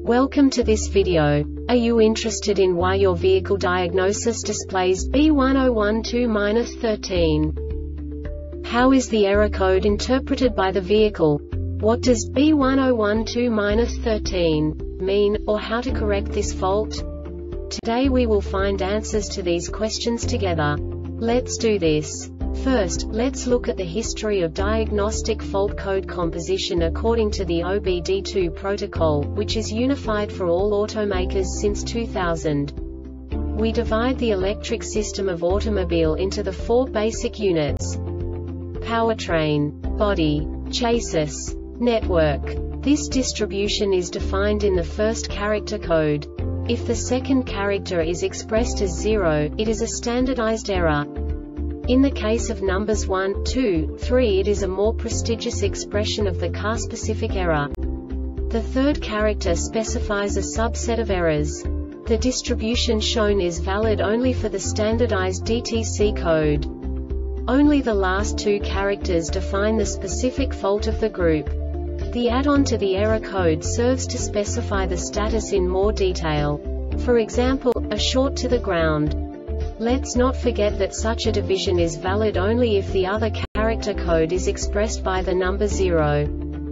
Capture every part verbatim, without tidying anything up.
Welcome to this video. Are you interested in why your vehicle diagnosis displays B one zero one two dash thirteen? How is the error code interpreted by the vehicle? What does B one zero one two dash thirteen mean, or how to correct this fault? Today we will find answers to these questions together. Let's do this. First, let's look at the history of diagnostic fault code composition according to the O B D two protocol, which is unified for all automakers since two thousand. We divide the electric system of automobile into the four basic units: powertrain, body, chassis, network. This distribution is defined in the first character code. If the second character is expressed as zero, it is a standardized error. In the case of numbers one, two, three, it is a more prestigious expression of the car-specific error. The third character specifies a subset of errors. The distribution shown is valid only for the standardized D T C code. Only the last two characters define the specific fault of the group. The add-on to the error code serves to specify the status in more detail. For example, a short to the ground. Let's not forget that such a division is valid only if the other character code is expressed by the number zero.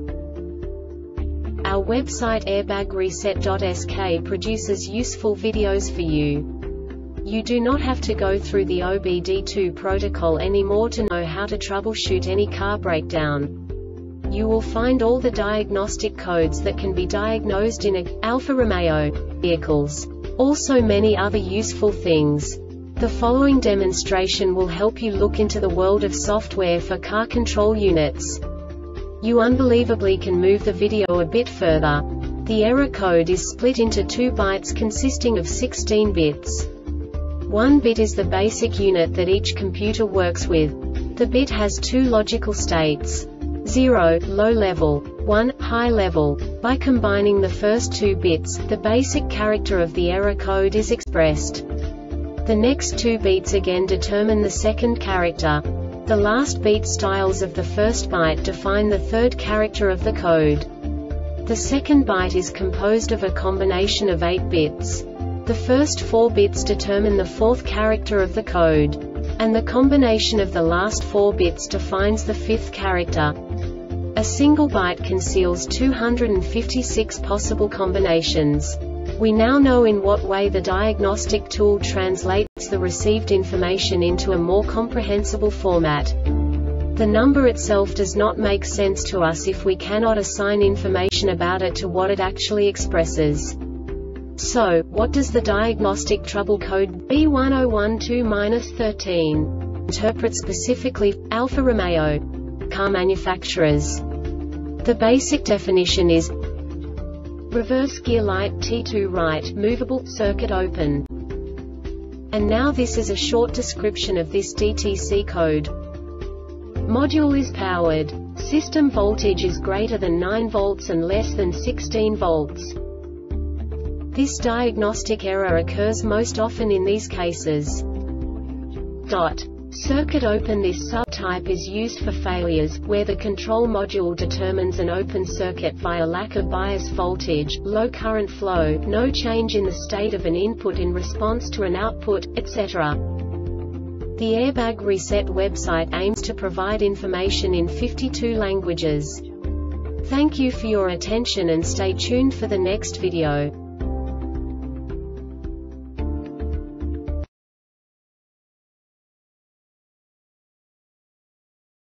Our website airbag reset dot S K produces useful videos for you. You do not have to go through the O B D two protocol anymore to know how to troubleshoot any car breakdown. You will find all the diagnostic codes that can be diagnosed in a Alfa Romeo vehicles. Also many other useful things. The following demonstration will help you look into the world of software for car control units. You unbelievably can move the video a bit further. The error code is split into two bytes consisting of sixteen bits. One bit is the basic unit that each computer works with. The bit has two logical states: zero, low level, one, high level. By combining the first two bits, the basic character of the error code is expressed. The next two beats again determine the second character. The last beat styles of the first byte define the third character of the code. The second byte is composed of a combination of eight bits. The first four bits determine the fourth character of the code. And the combination of the last four bits defines the fifth character. A single byte conceals two hundred fifty-six possible combinations. We now know in what way the diagnostic tool translates the received information into a more comprehensible format. The number itself does not make sense to us if we cannot assign information about it to what it actually expresses. So, what does the diagnostic trouble code B one zero one two dash thirteen interpret specifically for Alfa Romeo car manufacturers? The basic definition is reverse gear light T two right, movable, circuit open. And now this is a short description of this D T C code. Module is powered. System voltage is greater than nine volts and less than sixteen volts. This diagnostic error occurs most often in these cases. Dot. Circuit open. This subtype is used for failures, where the control module determines an open circuit via lack of bias voltage, low current flow, no change in the state of an input in response to an output, et cetera. The Airbag Reset website aims to provide information in fifty-two languages. Thank you for your attention and stay tuned for the next video.